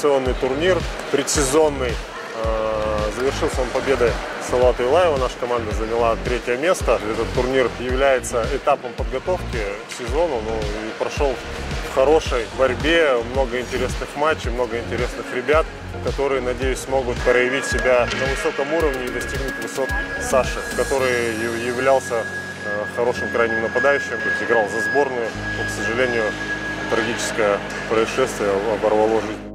квалификационный турнир, предсезонный. Завершился он победой Салавата Юлаева. Наша команда заняла 3-е место. Этот турнир является этапом подготовки к сезону, и прошел в хорошей борьбе. Много интересных матчей, много интересных ребят, которые, надеюсь, смогут проявить себя на высоком уровне и достигнуть высот Саши, который являлся хорошим крайним нападающим, играл за сборную, но, к сожалению, трагическое происшествие оборвало жизнь.